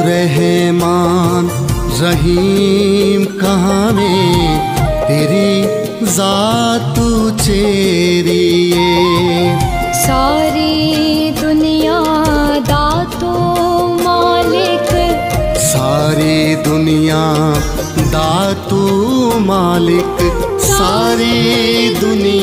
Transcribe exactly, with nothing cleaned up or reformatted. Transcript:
रहमान रहीम कहाँ में तेरी जात चेरिए। सारी दुनिया दातो मालिक, सारी दुनिया दातू मालिक, सारी दुनिया